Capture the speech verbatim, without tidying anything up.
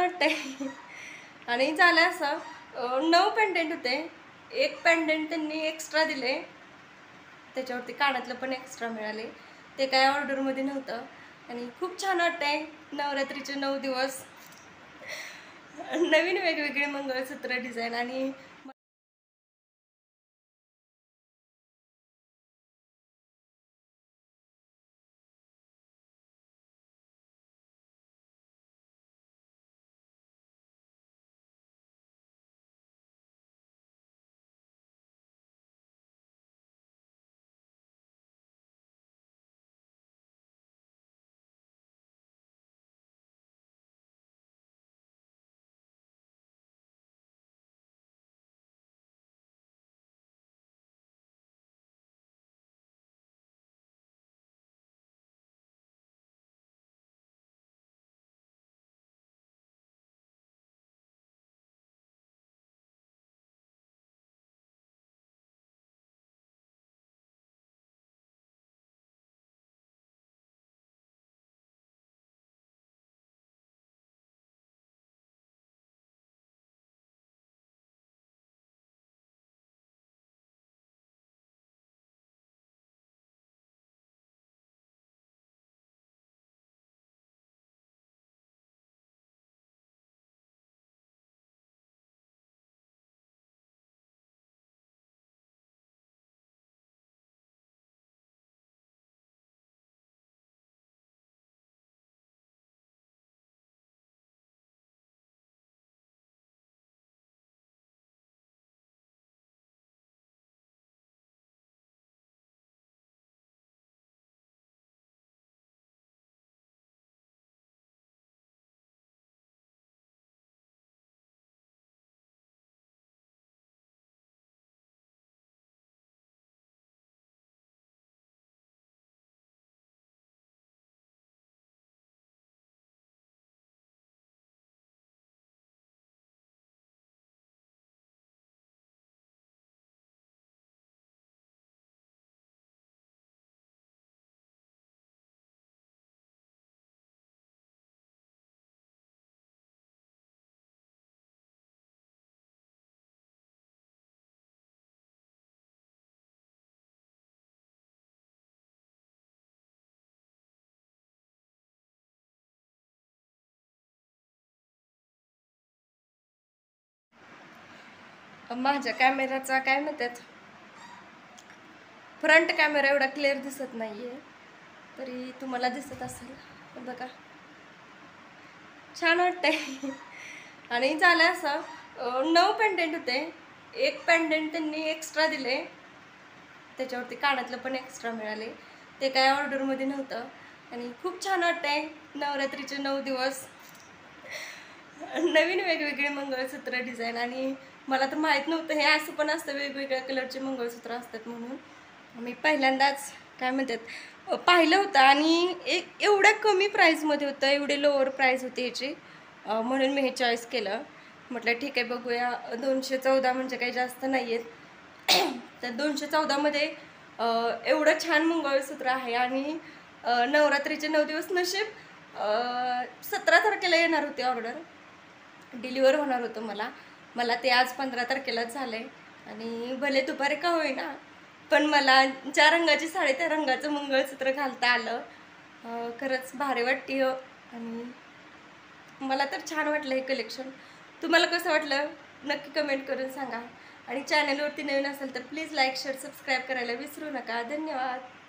वाटतंय आणि झालं असं अं, नऊ पेंडेंट होते. एक पेंडेंट त्यांनी एक्स्ट्रा दिले, त्याच्यावरती कानातलं पण एक्स्ट्रा मिळाले. ते काय ऑर्डरमध्ये नव्हतं आणि खूप छान वाटतंय. नवरात्रीचे नऊ दिवस नवीन वेगवेगळे मंगळसूत्र डिझाईन आणि माझ्या कॅमेराचा काय म्हणतात, फ्रंट कॅमेरा एवढा क्लिअर दिसत नाहीये, तरी तुम्हाला दिसत असेल बघा. छान वाटतंय आणि झालं असं अं, नऊ पेंडेंट होते. एक पेंडेंट त्यांनी एक्स्ट्रा दिले, त्याच्यावरती कानातलं पण एक्स्ट्रा मिळाले. ते काय ऑर्डरमध्ये नव्हतं आणि खूप छान वाटतंय. नवरात्रीचे नऊ दिवस नवीन वेगवेगळे मंगळसूत्र डिझाईन आणि मला तर माहीत नव्हतं हे असं पण असतं, वेगवेगळ्या कलरचे मंगळसूत्र असतात म्हणून. मी पहिल्यांदाच काय म्हणतात पाहिलं होतं आणि एक एवढ्या कमी प्राईजमध्ये होतं, एवढे लोअर प्राईज होते याची, म्हणून मी हे चॉईस केलं. म्हटलं ठीक आहे बघूया. दोनशे चौदा म्हणजे काही जास्त नाही आहेत. तर दोनशे चौदामध्ये एवढं छान मंगळसूत्र आहे आणि नवरात्रीचे नऊ दिवस नशीब सतरा तारखेला येणार होते, ऑर्डर डिलिव्हर होणार होतं मला मला ते आज पंधरा तारखेलाच झालं आहे आणि भले दुपारी का होईना पण मला ज्या रंगाची साडी त्या रंगाचं मंगळसूत्र घालता आलं. खरंच भारी वाटते आणि मला तर छान वाटलं हे कलेक्शन. तुम्हाला कसं वाटलं नक्की कमेंट करून सांगा आणि चॅनलवरती नवीन असेल तर प्लीज लाईक शेअर सबस्क्राईब करायला विसरू नका. धन्यवाद.